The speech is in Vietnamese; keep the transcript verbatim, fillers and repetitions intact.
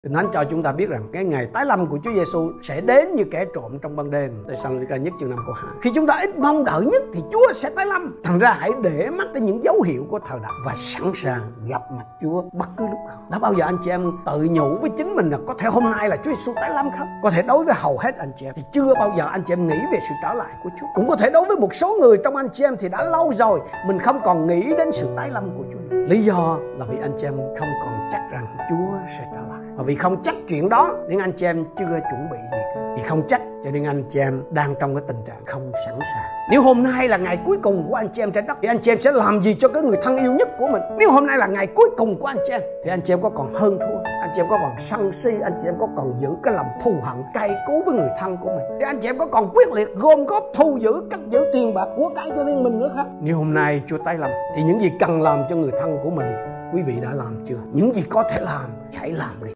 Kinh Thánh cho chúng ta biết rằng cái ngày tái lâm của Chúa Giêsu sẽ đến như kẻ trộm trong ban đêm. Thê-sa-lô-ni-ca nhất chương năm câu hai. Khi chúng ta ít mong đợi nhất thì Chúa sẽ tái lâm. Thành ra hãy để mắt đến những dấu hiệu của thời đại và sẵn sàng gặp mặt Chúa bất cứ lúc nào. Đã bao giờ anh chị em tự nhủ với chính mình là có thể hôm nay là Chúa Giêsu tái lâm không? Có thể đối với hầu hết anh chị em thì chưa bao giờ anh chị em nghĩ về sự trở lại của Chúa. Cũng có thể đối với một số người trong anh chị em thì đã lâu rồi mình không còn nghĩ đến sự tái lâm của Chúa. Lý do là vì anh chị em không còn chắc rằng Chúa sẽ trở lại. Và vì không chắc chuyện đó nên anh chị em chưa chuẩn bị gì cả. Vì không chắc cho nên anh chị em đang trong cái tình trạng không sẵn sàng. Nếu hôm nay là ngày cuối cùng của anh chị em trên đất thì anh chị em sẽ làm gì cho cái người thân yêu nhất của mình? Nếu hôm nay là ngày cuối cùng của anh chị em thì anh chị em có còn hơn thua, anh chị em có còn sân si, anh chị em có còn giữ cái lòng thù hận cay cú với người thân của mình, thì anh chị em có còn quyết liệt gom góp thu giữ cất giữ tiền bạc của cải cho riêng mình nữa không? Nếu hôm nay Chúa tái lâm thì những gì cần làm cho người thân của mình quý vị đã làm chưa? Những gì có thể làm hãy làm đi.